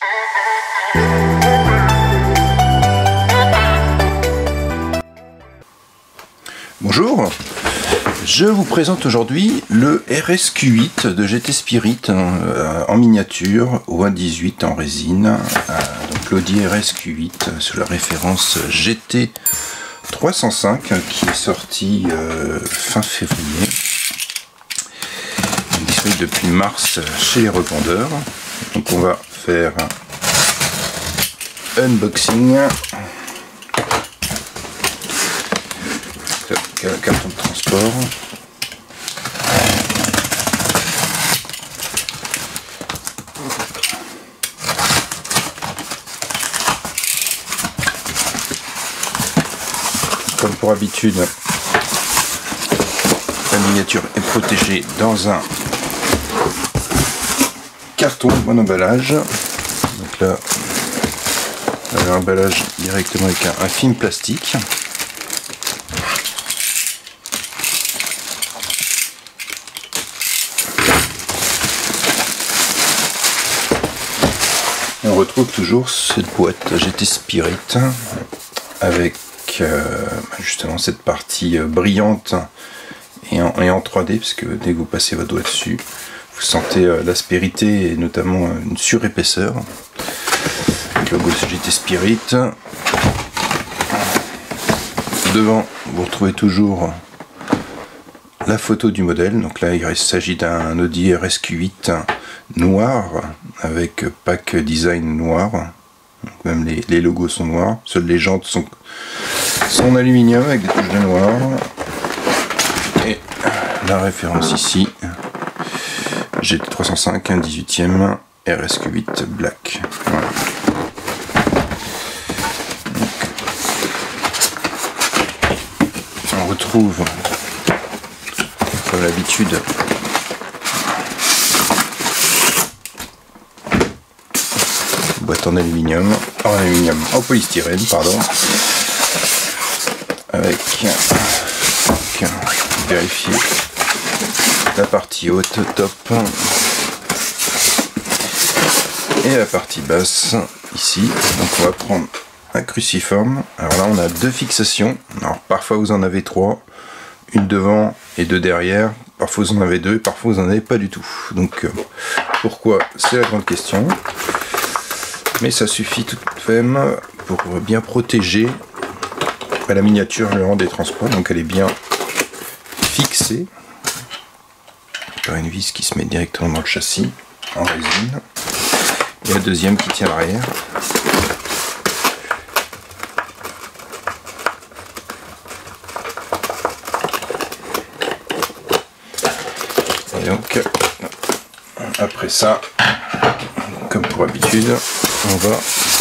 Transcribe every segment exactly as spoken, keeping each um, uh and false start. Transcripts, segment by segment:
Bonjour, je vous présente aujourd'hui le R S Q huit de G T Spirit euh, en miniature au un dix-huit en résine, euh, donc l'Audi R S Q huit sous la référence G T trois cent cinq qui est sorti euh, fin février, disponible depuis mars chez les revendeurs. Donc on va faire un unboxing. Carton de transport. Comme pour habitude, la miniature est protégée dans un carton, bon emballage. Donc là, un emballage directement avec un, un film plastique. Et on retrouve toujours cette boîte G T Spirit avec euh, justement cette partie brillante et en, et en trois D, parce que dès que vous passez votre doigt dessus, vous sentez euh, l'aspérité et notamment euh, une surépaisseur. Le logo G T Spirit. Devant, vous retrouvez toujours la photo du modèle. Donc là, il s'agit d'un Audi R S Q huit noir avec pack design noir. Donc même les, les logos sont noirs. Seules les jantes sont, sont en aluminium avec des touches de noir. Et la référence ici, G T trois cent cinq, un dix-huitième R S Q huit Black. Voilà. Donc, on retrouve, comme d'habitude, boîte en aluminium, en aluminium, en polystyrène, pardon, avec, donc, vérifier la partie haute, top, et la partie basse, ici. Donc on va prendre un cruciforme. Alors là on a deux fixations, alors parfois vous en avez trois, une devant et deux derrière, parfois vous en avez deux, parfois vous en avez pas du tout. Donc euh, pourquoi, c'est la grande question. Mais ça suffit tout de même pour bien protéger la miniature lors des transports. Donc elle est bien fixée par une vis qui se met directement dans le châssis en résine. Et la deuxième qui tient à l'arrière. Et donc après ça, comme pour habitude, on va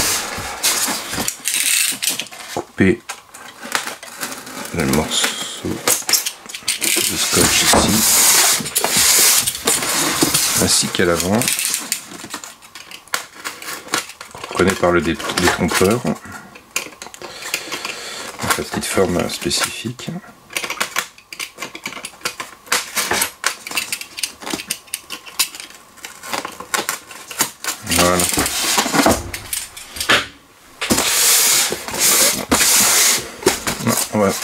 couper le morceau de scotch ici, ainsi qu'à l'avant. On reconnaît par le détrompeur, la petite forme spécifique. Voilà. Non, voilà.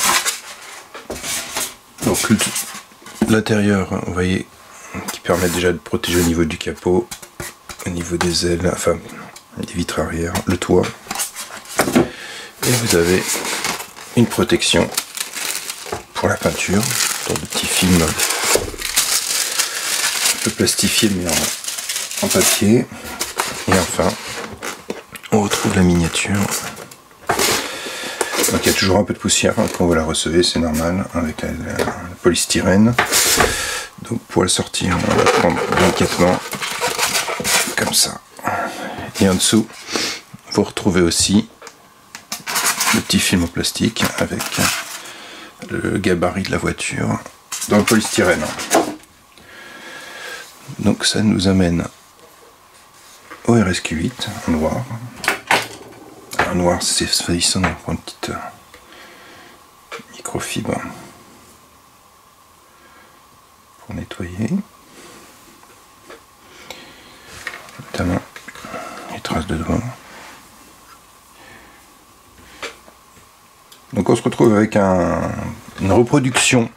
Donc l'intérieur, vous voyez, qui permet déjà de protéger au niveau du capot, au niveau des ailes, enfin des vitres arrière, le toit. Et vous avez une protection pour la peinture, dans de petits films un peu plastifiés mais en, en papier. Et enfin, on retrouve la miniature. Donc il y a toujours un peu de poussière quand vous la recevez, c'est normal, avec la, la, la polystyrène. Donc pour la sortir, on va la prendre délicatement, comme ça. Et en dessous, vous retrouvez aussi le petit film en plastique avec le gabarit de la voiture dans le polystyrène. Donc ça nous amène au R S Q huit en noir. Un noir, c'est faillissant, on prend une petite microfibre pour nettoyer. Notamment, traces de doigts. Donc on se retrouve avec un, une reproduction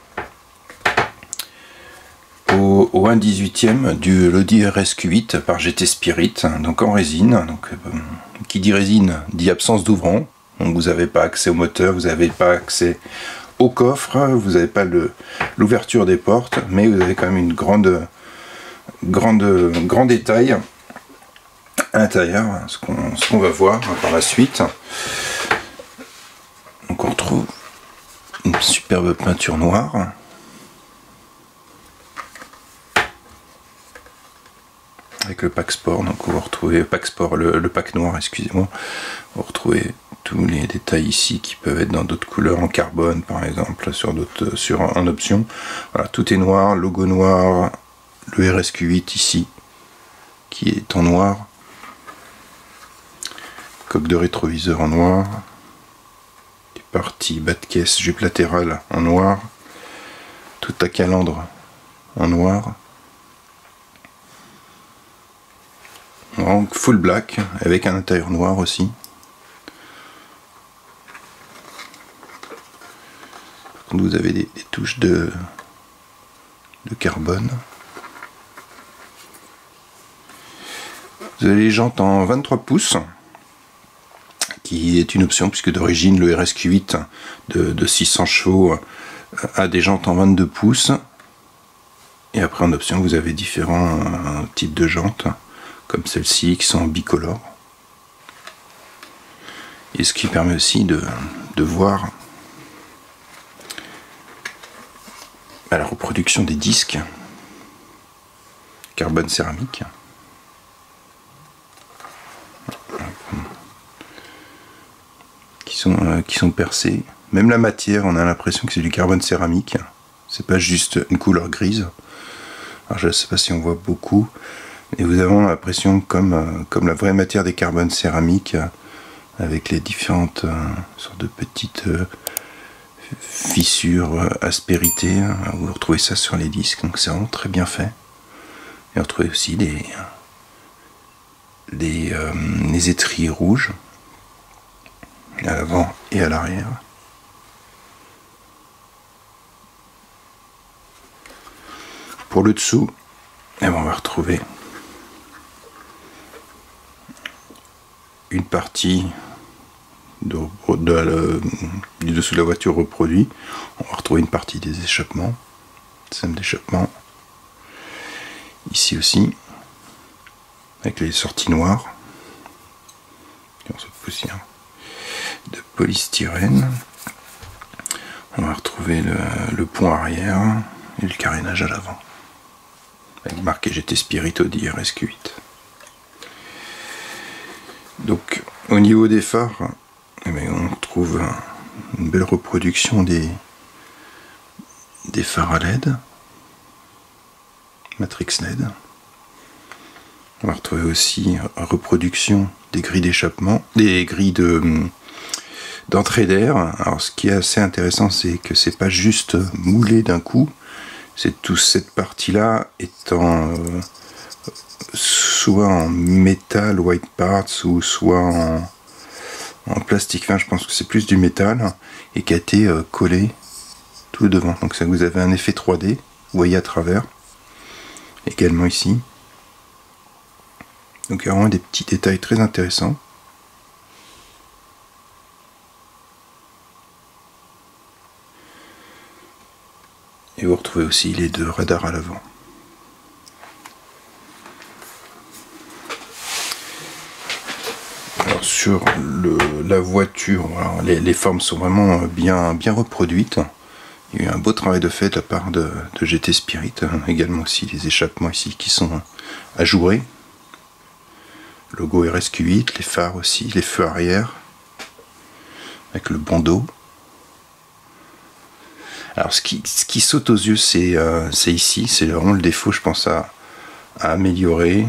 au, au un dix-huitième du Lodi R S Q huit par G T Spirit, donc en résine. Donc, euh, qui dit résine dit absence d'ouvrant. Donc vous n'avez pas accès au moteur, vous n'avez pas accès au coffre, vous n'avez pas l'ouverture des portes, mais vous avez quand même une grande, grande, grand détail à l'intérieur, ce qu'on ce qu'on va voir par la suite. Donc on retrouve une superbe peinture noire. Avec le pack sport, donc on va retrouver pack sport, le, le pack noir, excusez-moi. On va retrouver tous les détails ici qui peuvent être dans d'autres couleurs, en carbone par exemple, sur d'autres, sur en option. Voilà, tout est noir, logo noir, le R S Q huit ici qui est en noir, coque de rétroviseur en noir, les parties bas de caisse, jupe latérale en noir, toute la calandre en noir. Donc full black avec un intérieur noir aussi. Par contre vous avez des, des touches de, de carbone. Vous avez les jantes en vingt-trois pouces, qui est une option puisque d'origine le R S Q huit de, de six cents chevaux a des jantes en vingt-deux pouces. Et après en option vous avez différents euh, types de jantes, comme celles-ci qui sont bicolores. Et ce qui permet aussi de, de voir à la reproduction des disques carbone céramique. Qui sont, euh, qui sont percés. Même la matière, on a l'impression que c'est du carbone céramique. C'est pas juste une couleur grise. Alors je ne sais pas si on voit beaucoup. Et vous avez l'impression comme, euh, comme la vraie matière des carbones céramiques, euh, avec les différentes euh, sortes de petites euh, fissures, euh, aspérités. Hein. Vous retrouvez ça sur les disques, donc c'est vraiment très bien fait. Et vous retrouvez aussi les, les, euh, les étriers rouges, à l'avant et à l'arrière. Pour le dessous, et ben on va retrouver une partie de, de la, du dessous de la voiture reproduit. On va retrouver une partie des échappements, système d'échappement. Ici aussi, avec les sorties noires, poussière de polystyrène. On va retrouver le, le pont arrière et le carénage à l'avant, avec marqué G T Spirit Audi R S Q huit. Donc au niveau des phares, eh bien, on retrouve une belle reproduction des, des phares à L E D, matrix L E D. On va retrouver aussi une reproduction des grilles d'échappement, des grilles de d'entrée d'air. Alors ce qui est assez intéressant, c'est que c'est pas juste moulé d'un coup, c'est toute cette partie là étant euh, soit en métal white parts ou soit en, en plastique fin. Je pense que c'est plus du métal et qui a été euh, collé tout devant. Donc ça, vous avez un effet trois D, vous voyez à travers. Également ici. Donc il y a vraiment des petits détails très intéressants. Et vous retrouvez aussi les deux radars à l'avant. Alors sur le, la voiture, alors les, les formes sont vraiment bien, bien reproduites. Il y a eu un beau travail de fait de la part de, de G T Spirit. Également aussi les échappements ici qui sont ajourés. Logo R S Q huit, les phares aussi, les feux arrière, avec le bandeau. Alors ce qui, ce qui saute aux yeux, c'est euh, ici, c'est vraiment le défaut, je pense, à, à améliorer.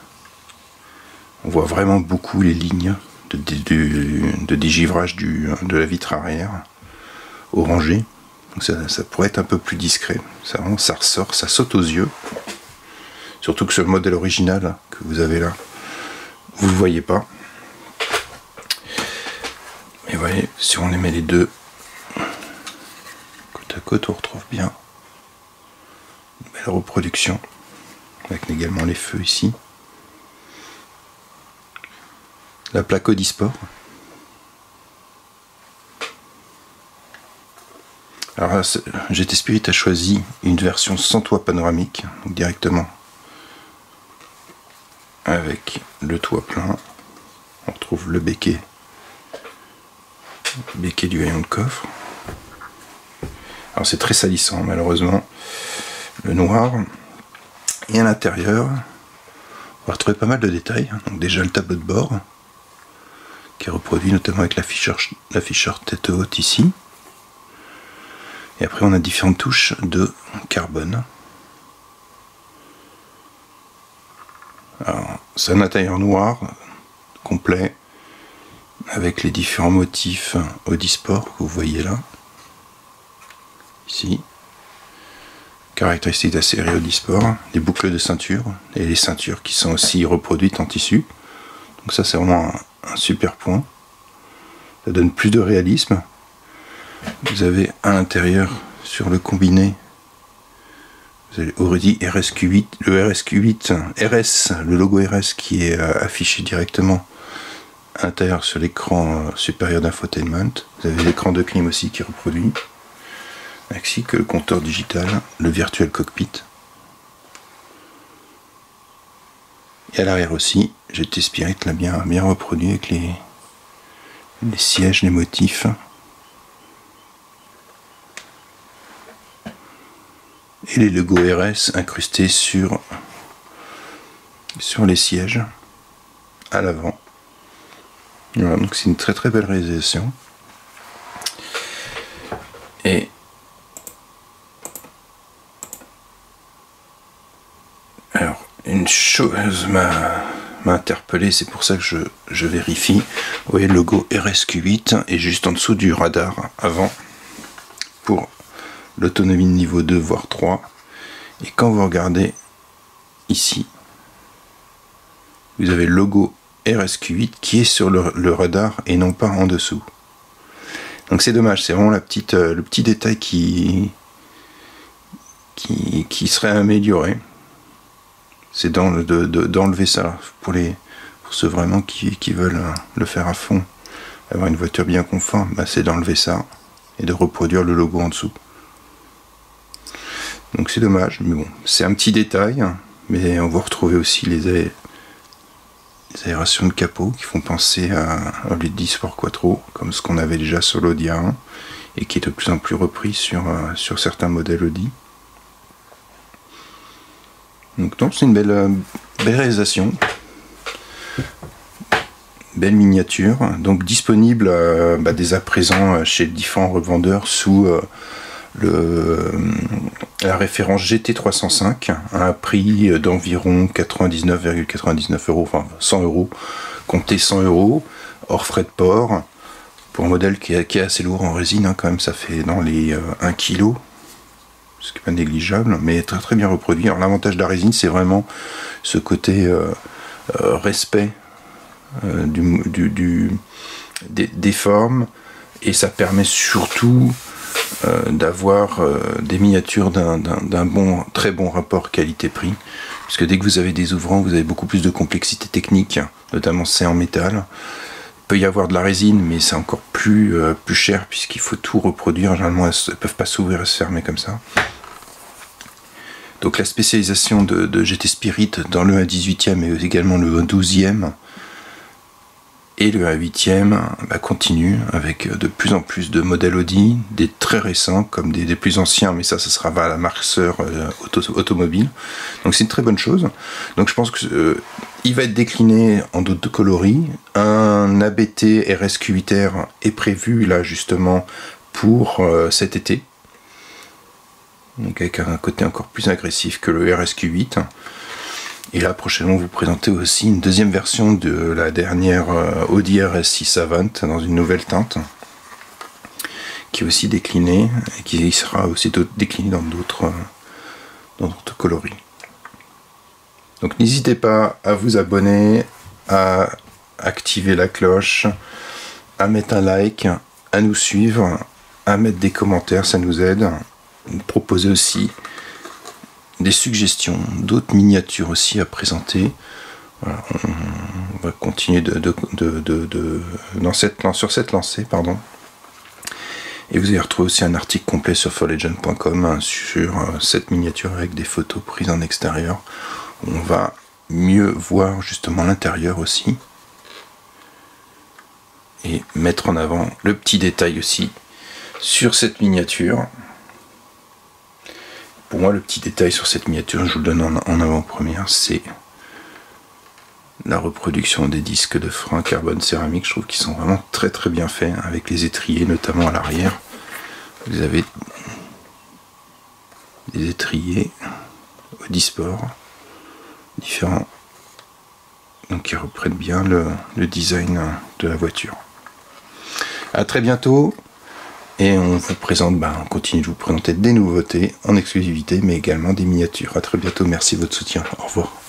On voit vraiment beaucoup les lignes de, de, de, de dégivrage du, de la vitre arrière, orangée. Donc ça, ça pourrait être un peu plus discret. Ça, vraiment, ça ressort, ça saute aux yeux. Surtout que sur le modèle original que vous avez là, vous le voyez pas. Mais vous voyez, si on les met les deux côte à côte, on retrouve bien une belle reproduction, avec également les feux ici. La plaque Audisport. Alors G T Spirit a choisi une version sans toit panoramique, donc directement avec le toit plein. On retrouve le béquet, le béquet du haillon de coffre. Alors c'est très salissant malheureusement, le noir. Et à l'intérieur, on va retrouver pas mal de détails. Donc déjà le tableau de bord, qui est reproduit notamment avec l'afficheur tête haute ici. Et après on a différentes touches de carbone. Alors c'est un intérieur noir complet avec les différents motifs Audisport que vous voyez là. Ici. Caractéristiques de la série Audisport, les boucles de ceinture et les ceintures qui sont aussi reproduites en tissu. Donc ça c'est vraiment un, un super point. Ça donne plus de réalisme. Vous avez à l'intérieur, sur le combiné, vous avez Aurélie R S Q huit, le R S Q huit, R S, le logo R S qui est euh, affiché directement à l'intérieur sur l'écran euh, supérieur d'infotainment. Vous avez l'écran de clim aussi qui est reproduit, ainsi que le compteur digital, le virtual cockpit. Et à l'arrière aussi, G T Spirit l'a bien, bien reproduit avec les, les sièges, les motifs. Et les logos R S incrustés sur, sur les sièges à l'avant. Voilà, donc c'est une très très belle réalisation. Et alors, une chose m'a interpellé, c'est pour ça que je, je vérifie. Vous voyez le logo R S Q huit est juste en dessous du radar avant pour l'autonomie de niveau deux voire trois. Et quand vous regardez ici, vous avez le logo R S Q huit qui est sur le, le radar et non pas en dessous. Donc c'est dommage, c'est vraiment la petite, euh, le petit détail qui, qui, qui serait amélioré. C'est d'enlever de, de, ça pour, les, pour ceux vraiment qui, qui veulent le faire à fond, avoir une voiture bien conforme, bah c'est d'enlever ça et de reproduire le logo en dessous. Donc c'est dommage, mais bon, c'est un petit détail, mais on va retrouver aussi les, aé les aérations de capot qui font penser à un Audi dix Sport Quattro, comme ce qu'on avait déjà sur l'Audi A un, et qui est de plus en plus repris sur, euh, sur certains modèles Audi. Donc c'est une belle, euh, belle réalisation, belle miniature, donc disponible euh, bah, dès à présent chez différents revendeurs sous euh, le, la référence G T trois cent cinq à un prix d'environ quatre-vingt-dix-neuf virgule quatre-vingt-dix-neuf euros, enfin cent euros, comptez cent euros, hors frais de port, pour un modèle qui est, qui est assez lourd en résine, hein, quand même ça fait dans les euh, un kilo, ce qui n'est pas négligeable, mais très très bien reproduit. Alors l'avantage de la résine, c'est vraiment ce côté euh, euh, respect euh, du, du, du, des, des formes, et ça permet surtout Euh, d'avoir euh, des miniatures d'un bon, très bon rapport qualité-prix, puisque dès que vous avez des ouvrants, vous avez beaucoup plus de complexité technique, notamment c'est en métal. Il peut y avoir de la résine, mais c'est encore plus, euh, plus cher, puisqu'il faut tout reproduire. Généralement, elles ne peuvent pas s'ouvrir et se fermer comme ça. Donc la spécialisation de, de G T Spirit dans le un dix-huitième et également le douzième et le un huitième bah, continue avec de plus en plus de modèles Audi, des très récents comme des, des plus anciens, mais ça, ça sera à la marque sœur euh, auto, automobile. Donc c'est une très bonne chose. Donc je pense que euh, il va être décliné en d'autres coloris. Un A B T R S Q huit R est prévu là justement pour euh, cet été. Donc avec un côté encore plus agressif que le R S Q huit. Et là, prochainement, vous présentez aussi une deuxième version de la dernière euh, Audi R S six Avant dans une nouvelle teinte, qui est aussi déclinée et qui sera aussi déclinée dans d'autres euh, dans d'autres coloris. Donc n'hésitez pas à vous abonner, à activer la cloche, à mettre un like, à nous suivre, à mettre des commentaires, ça nous aide. Vous proposez aussi des suggestions, d'autres miniatures aussi à présenter. Voilà, on va continuer de, de, de, de, de dans cette, sur cette lancée, pardon. Et vous allez retrouver aussi un article complet sur four legend point com hein, sur euh, cette miniature avec des photos prises en extérieur. On va mieux voir justement l'intérieur aussi. Et mettre en avant le petit détail aussi sur cette miniature. Pour moi, le petit détail sur cette miniature, je vous le donne en, en avant-première, c'est la reproduction des disques de frein carbone céramique. Je trouve qu'ils sont vraiment très très bien faits, avec les étriers notamment à l'arrière. Vous avez des étriers Audisport différents, donc qui reprennent bien le, le design de la voiture. A très bientôt, et on vous présente, bah, on continue de vous présenter des nouveautés en exclusivité, mais également des miniatures. A très bientôt, merci de votre soutien, au revoir.